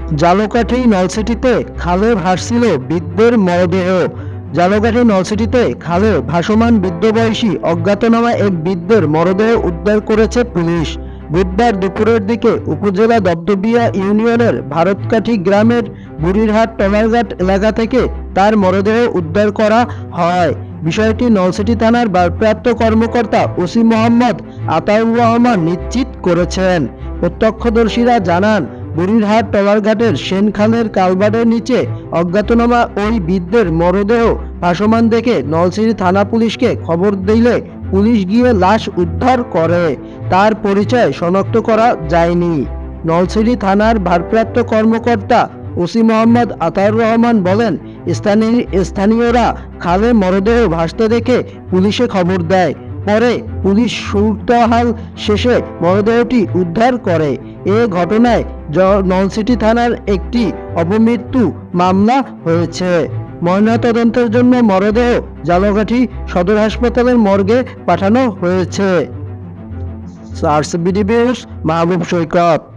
ঝালকাঠি নলছিটিতে খালে ভাসছিল বৃদ্ধের মরদেহ। ঝালকাঠি নলছিটিতে খালে ভাসমান বৃদ্ধ বয়সী অজ্ঞাতনামা এক বৃদ্ধের মরদেহ উদ্ধার করেছে পুলিশ। বুধবার দুপুরের দিকে উপজেলা দবদবিয়া ইউনিয়নের ভারতকাঠি গ্রামের বুড়িরহাট টলারঘাট এলাকা থেকে তার মরদেহ উদ্ধার করা হয়। বিষয়টি নলছিটি থানার ভারপ্রাপ্ত কর্মকর্তা ওসি মোহাম্মদ আতাউর রহমান নিশ্চিত করেছেন। প্রত্যক্ষদর্শীরা জানান, বুড়িরহাট টলারঘাটের সেনখালের কালভার্টের নিচে অজ্ঞাতনামা ওই বৃদ্ধের মরদেহ ভাসমান দেখে নলছিটি থানা পুলিশকে খবর দিলে পুলিশ গিয়ে লাশ উদ্ধার করে। তার পরিচয় শনাক্ত করা যায়নি। নলছিটি থানার ভারপ্রাপ্ত কর্মকর্তা ওসি মোহাম্মদ আতাউর রহমান বলেন, স্থানীয়রা খালে মরদেহ ভাসতে দেখে পুলিশে খবর দেয়। পরে পুলিশ সুরতহাল শেষে মরদেহটি উদ্ধার করে। এ ঘটনায় নলছিটি থানার একটি অপমৃত্যু মামলা হয়েছে। ময়নাতদন্তের জন্য মরদেহ ঝালকাঠি সদর হাসপাতালের মর্গে পাঠানো হয়েছে। সার্স বিডি নিউজ, মাহবুব সৈকত।